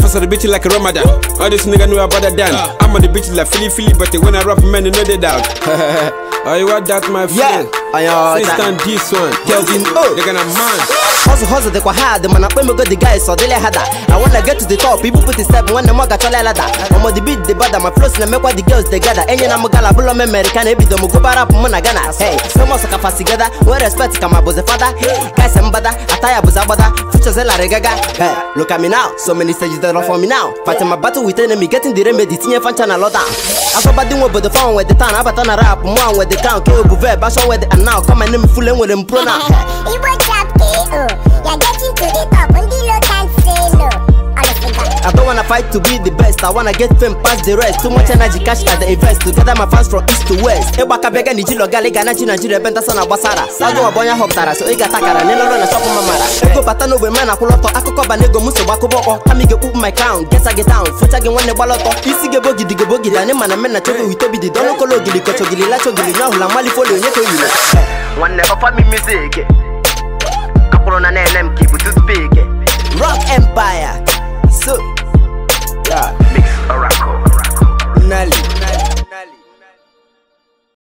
Cause of the bitch like a Ramadan. All this nigga know about the dance. I'm on the bitch like Philly, but when I rap, man, they know they down. Oh, you want that, my friend? Stand this one. Kelvin, they're gonna man. Hustle, they quite hard. The man up when we got the guys, so they had that. I wanna get to the top. People put the step when the mug got all ladder. I'm on the beat, the bad, my flows, and make what the girls they gather. Any I'm a gala, bull American, every them go bar up, Monagana. Hey, so much like a fast together. Where respect come up with the father. Guys, I'm bada, Ataya Buzabada, Futures a Regaga. Hey, look at me now. So many stages that are for me now. Fighting my battle with enemy, getting the remedy, Tina Fanchana Loda. I saw bad with the phone with the town, Abatana rap, one with the town, Kill Bouvet, Basho with the and now come and name me fooling with them pronoun. You're getting to the top and the low can't say no. I don't wanna fight to be the best. I wanna get fame past the rest. Too much energy cash at the invest. Together my fans from east to west. Ewaka bega ni jilo gali gana china jire benta sana basara. Sajo wabonya hoptara so ega takara nelo na shop mamara. Ego batano we mana kuloto akoko banego muso bakoboko. Kamige up my crown. Guess I get down. Fucha gen one baloto. Isi gebo gidi dane mana mena chogo witobi di dono kolo gili kocho gili lacho gili na hula mali folio nyeko yule. One never for me music.